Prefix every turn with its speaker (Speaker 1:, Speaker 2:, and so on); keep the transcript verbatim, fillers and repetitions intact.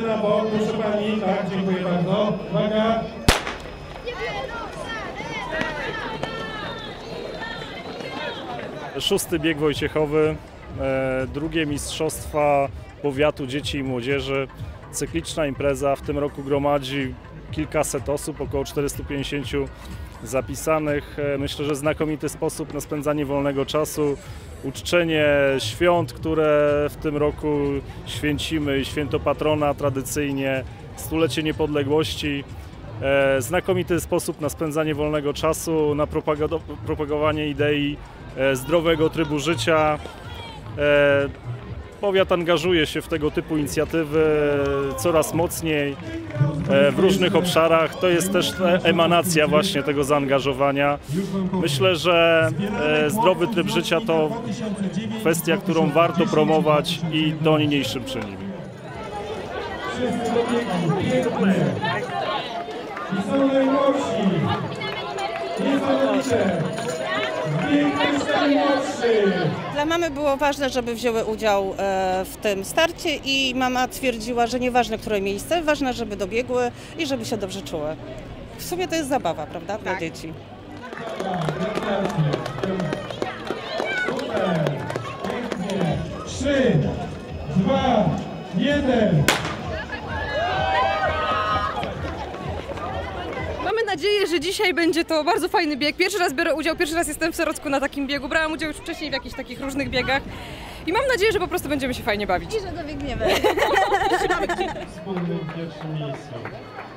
Speaker 1: na bok, proszę pani, tak, dziękuję bardzo. Uwaga.
Speaker 2: Szósty bieg Wojciechowy, e, drugie mistrzostwa powiatu dzieci i młodzieży. Cykliczna impreza, w tym roku gromadzi kilkaset osób, około czterystu pięćdziesięciu zapisanych. E, myślę, że znakomity sposób na spędzanie wolnego czasu, uczczenie świąt, które w tym roku święcimy, święto patrona tradycyjnie, stulecie niepodległości. E, znakomity sposób na spędzanie wolnego czasu, na propagowanie idei e, zdrowego trybu życia. E, powiat angażuje się w tego typu inicjatywy coraz mocniej e, w różnych obszarach. To jest też emanacja właśnie tego zaangażowania. Myślę, że e, zdrowy tryb życia to kwestia, którą warto promować i to niniejszym czynimy.
Speaker 1: I są najmłodsi, niesamowite, najmłodszy.
Speaker 3: Dla mamy było ważne, żeby wzięły udział w tym starcie i mama twierdziła, że nieważne które miejsce, ważne, żeby dobiegły i żeby się dobrze czuły. W sumie to jest zabawa, prawda, dla
Speaker 4: tak.
Speaker 3: dzieci.
Speaker 1: Super, pięknie. Trzy, dwa, jeden.
Speaker 4: Mamy nadzieję, że dzisiaj będzie to bardzo fajny bieg. Pierwszy raz biorę udział, pierwszy raz jestem w Serocku na takim biegu. Brałam udział już wcześniej w jakichś takich różnych biegach. I mam nadzieję, że po prostu będziemy się fajnie bawić.
Speaker 5: I że dobiegniemy.
Speaker 1: Wspólnym pierwszym miejscu.